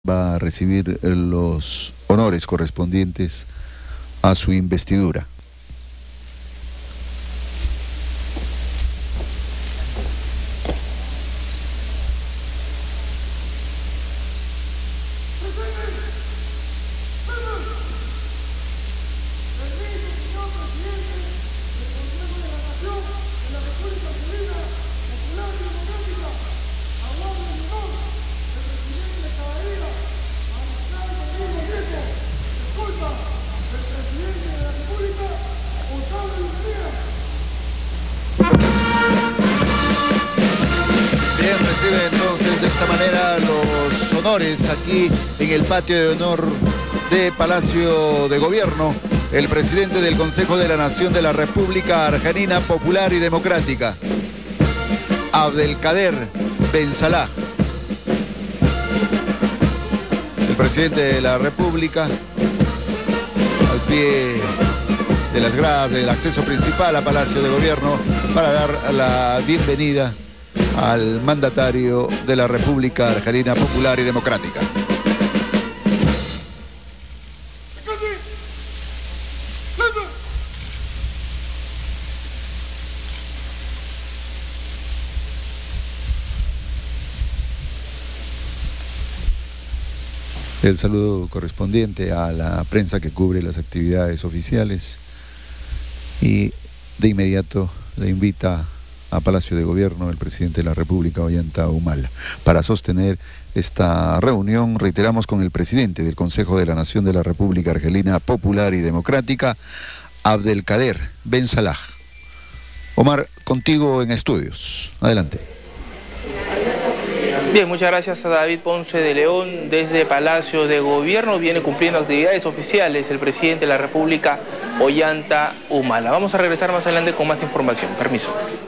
va a recibir los honores correspondientes a su investidura. Recibe entonces de esta manera los honores aquí en el patio de honor de Palacio de Gobierno el presidente del Consejo de la Nación de la República Argelina Popular y Democrática, Abdelkader Ben Salah. El presidente de la República al pie de las gradas del acceso principal a Palacio de Gobierno para dar la bienvenida al mandatario de la República Argelina Popular y Democrática. El saludo correspondiente a la prensa que cubre las actividades oficiales y de inmediato le invita a Palacio de Gobierno el presidente de la República, Ollanta Humala, para sostener esta reunión, reiteramos, con el presidente del Consejo de la Nación de la República Argelina Popular y Democrática, Abdelkader Ben Salah. Omar, contigo en estudios. Adelante. Bien, muchas gracias a David Ponce de León. Desde Palacio de Gobierno viene cumpliendo actividades oficiales el presidente de la República, Ollanta Humala. Vamos a regresar más adelante con más información. Permiso.